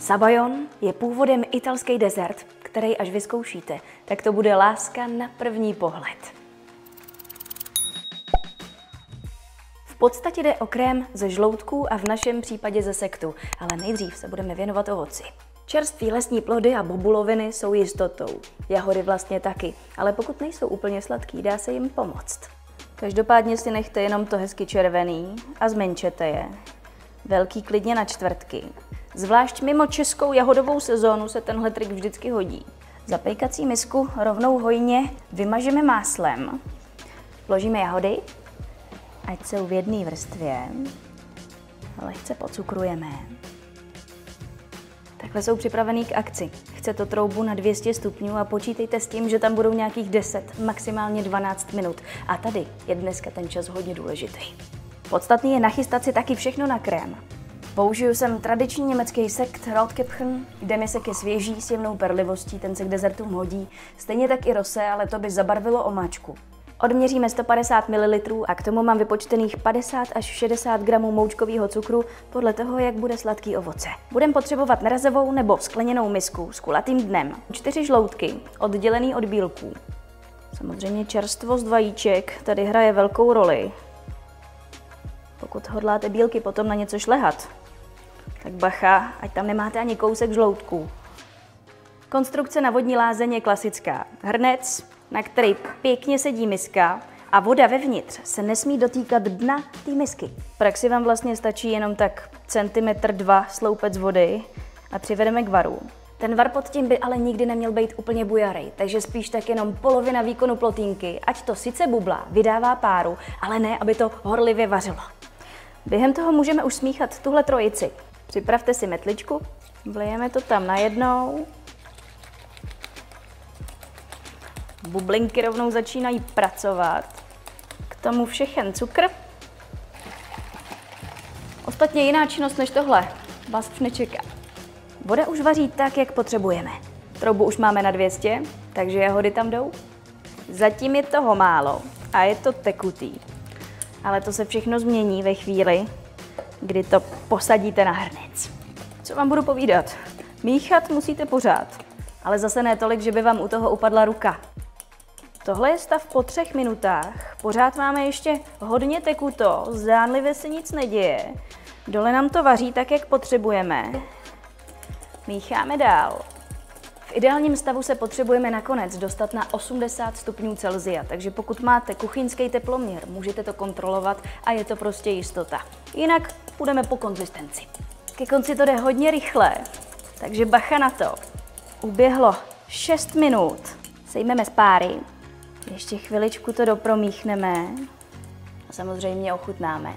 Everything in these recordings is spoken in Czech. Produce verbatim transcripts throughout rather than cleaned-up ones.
Sabayon je původem italský dezert, který až vyzkoušíte, tak to bude láska na první pohled. V podstatě jde o krém ze žloudků a v našem případě ze sektu, ale nejdřív se budeme věnovat ovoci. Čerství lesní plody a bobuloviny jsou jistotou. Jahody vlastně taky, ale pokud nejsou úplně sladký, dá se jim pomoct. Každopádně si nechte jenom to hezky červený a zmenšete je. Velký klidně na čtvrtky. Zvlášť mimo českou jahodovou sezónu se tenhle trik vždycky hodí. Zapékací misku rovnou hojně vymažeme máslem. Vložíme jahody, ať jsou v jedné vrstvě. Lehce pocukrujeme. Takhle jsou připravený k akci. Chcete troubu na dvě stě stupňů a počítejte s tím, že tam budou nějakých deset, maximálně dvanáct minut. A tady je dneska ten čas hodně důležitý. Podstatný je nachystat si taky všechno na krém. Použiju jsem tradiční německý sekt Rotkäppchen, kde misek je svěží s jemnou perlivostí, ten se k dezertům hodí. Stejně tak i rosé, ale to by zabarvilo omáčku. Odměříme sto padesát mililitrů a k tomu mám vypočtených padesát až šedesát gramů moučkového cukru podle toho, jak bude sladký ovoce. Budeme potřebovat mrazovou nebo skleněnou misku s kulatým dnem. Čtyři žloutky, oddělený od bílků. Samozřejmě čerstvost vajíček tady hraje velkou roli. Pokud hodláte bílky potom na něco šlehat, tak bacha, ať tam nemáte ani kousek žloutků. Konstrukce na vodní lázeň je klasická. Hrnec, na který pěkně sedí miska a voda vevnitř se nesmí dotýkat dna té misky. V praxi vám vlastně stačí jenom tak centimetr dva sloupec vody a přivedeme k varu. Ten var pod tím by ale nikdy neměl být úplně bujarý, takže spíš tak jenom polovina výkonu plotínky, ať to sice bublá, vydává páru, ale ne, aby to horlivě vařilo. Během toho můžeme už smíchat tuhle trojici. Připravte si metličku, vlijeme to tam najednou. Bublinky rovnou začínají pracovat. K tomu všechen cukr. Ostatně jiná činnost než tohle vás už nečeká. Voda už vaří tak, jak potřebujeme. Troubu už máme na dvě stě, takže jahody tam jdou. Zatím je toho málo a je to tekutý. Ale to se všechno změní ve chvíli, kdy to posadíte na hrnec. Co vám budu povídat? Míchat musíte pořád, ale zase ne tolik, že by vám u toho upadla ruka. Tohle je stav po třech minutách. Pořád máme ještě hodně tekuto, zdánlivě se nic neděje. Dole nám to vaří tak, jak potřebujeme. Mícháme dál. V ideálním stavu se potřebujeme nakonec dostat na osmdesát stupňů Celsia, takže pokud máte kuchyňský teploměr, můžete to kontrolovat a je to prostě jistota. Jinak půjdeme po konzistenci. Ke konci to jde hodně rychle, takže bacha na to. Uběhlo šest minut. Sejmeme z páry. Ještě chviličku to dopromíchneme a samozřejmě ochutnáme.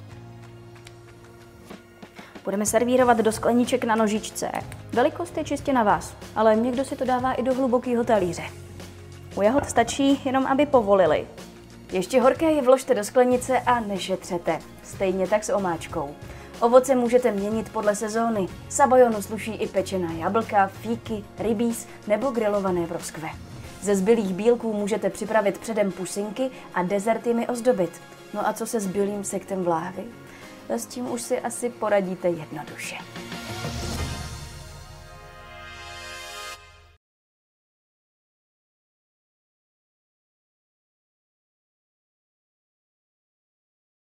Budeme servírovat do skleníček na nožičce. Velikost je čistě na vás, ale někdo si to dává i do hlubokého talíře. U jahod stačí jenom, aby povolili. Ještě horké je vložte do sklenice a nešetřete. Stejně tak s omáčkou. Ovoce můžete měnit podle sezóny. Sabayonu sluší i pečená jablka, fíky, rybíz nebo grilované broskve. Ze zbylých bílků můžete připravit předem pusinky a dezert jimi ozdobit. No a co se zbylým sektem vláhy? S tím už si asi poradíte jednoduše.